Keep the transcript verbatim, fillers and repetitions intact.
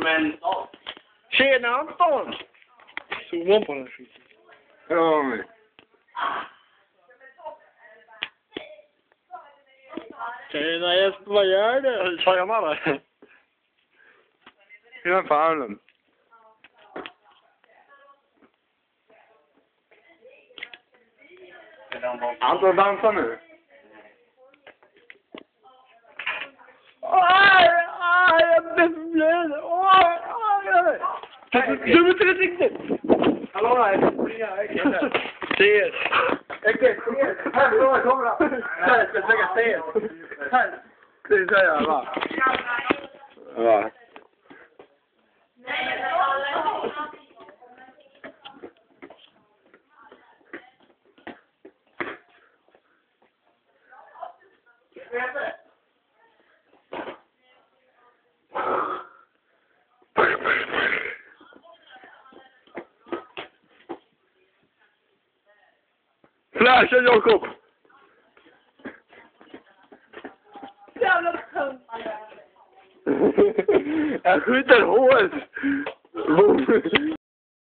mental. Tjena Anton! Zooma på den skiten. Ja, men. Tjena Jesper, vad gör du? Tjena där. Hur fan? Anton, dansa nu. Aj, aj, jag blir förblöd. Aj, aj, aj. Du är inte riktigt. Hallå där. Ses. Äckligt, ses. Här, så kommer han. Här, jag ska försöka ses. Här. Det är så här, va? Ja. Flasha Jakob! Jävla tönt. Jag skjuter hårt!